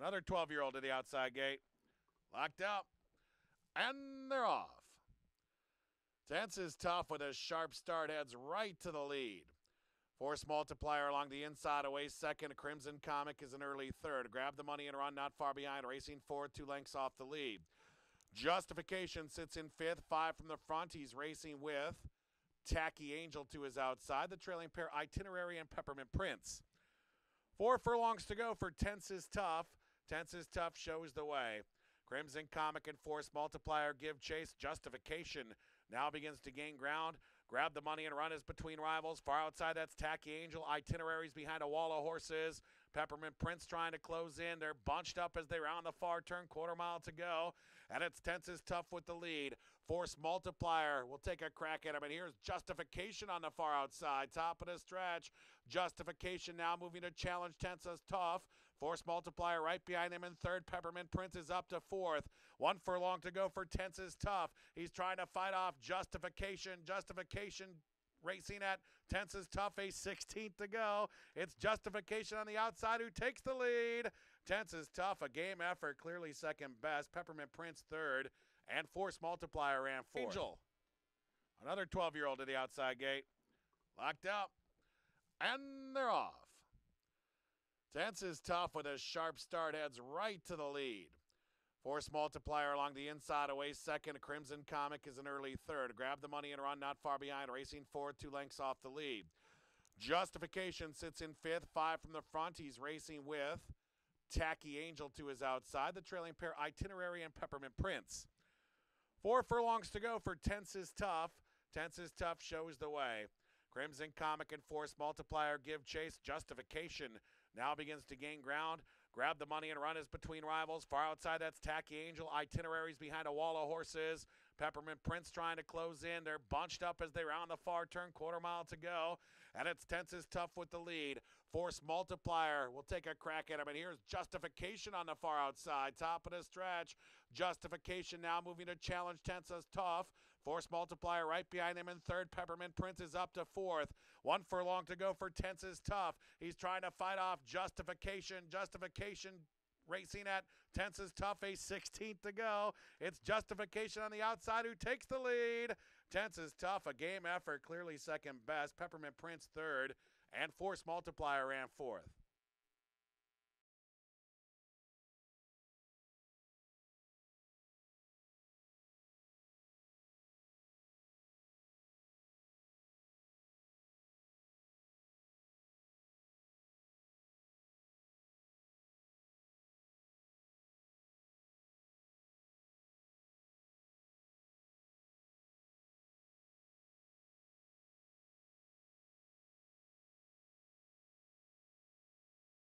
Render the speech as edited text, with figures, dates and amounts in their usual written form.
Another 12-year-old to the outside gate. Locked up. And they're off. Tense is tough with a sharp start, heads right to the lead. Force multiplier along the inside, away second. Crimson Comic is an early third. Grab the money and run not far behind, racing forward 2 lengths off the lead. Justification sits in fifth, 5 from the front. He's racing with Tacky Angel to his outside. The trailing pair, Itinerary and Peppermint Prince. 4 furlongs to go for Tense is Tough. Tense is Tough shows the way. Crimson Comic and Force Multiplier give chase. Justification now begins to gain ground. Grab the money and run is between rivals. Far outside, that's Tacky Angel. Itineraries behind a wall of horses. Peppermint Prince trying to close in. They're bunched up as they round the far turn. Quarter mile to go. And it's Tense is Tough with the lead. Force Multiplier will take a crack at him. And here's Justification on the far outside. Top of the stretch. Justification now moving to challenge Tense is Tough. Force Multiplier right behind him in third. Peppermint Prince is up to fourth. 1 furlong to go for Tense is Tough. He's trying to fight off Justification. Justification racing at Tense is Tough, a 16th to go. It's Justification on the outside who takes the lead. Tense is Tough, a game effort, clearly second best. Peppermint Prince third, and Force Multiplier ran fourth. Angel, another 12-year-old to the outside gate. Locked up, and they're off. Tense is Tough with a sharp start, heads right to the lead. Force Multiplier along the inside, away second. Crimson Comic is an early third. Grab the money and run not far behind, racing forward 2 lengths off the lead. Justification sits in fifth, 5 from the front. He's racing with Tacky Angel to his outside. The trailing pair, Itinerary and Peppermint Prince. 4 furlongs to go for Tense is Tough. Tense is Tough shows the way. Crimson Comic and Force Multiplier give chase. Justification now begins to gain ground. Grab the money and run is between rivals. Far outside, that's Tacky Angel. Itineraries behind a wall of horses. Peppermint Prince trying to close in. They're bunched up as they round the far turn. Quarter mile to go. And it's Tense is Tough with the lead. Force Multiplier will take a crack at him. And here's Justification on the far outside. Top of the stretch. Justification now moving to challenge Tense is Tough. Force Multiplier right behind him in third. Peppermint Prince is up to fourth. 1 furlong to go for Tense is Tough. He's trying to fight off Justification. Justification racing at Tense is Tough, a 16th to go. It's Justification on the outside who takes the lead. Tense is Tough, a game effort, clearly second best. Peppermint Prince third, and Force Multiplier ran fourth.